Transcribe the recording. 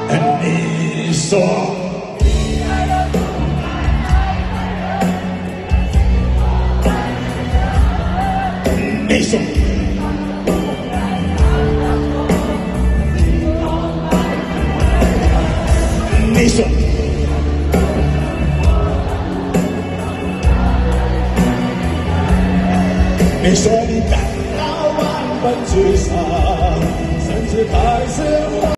你说，你说，你说，你说你感到万分沮丧，甚至开始。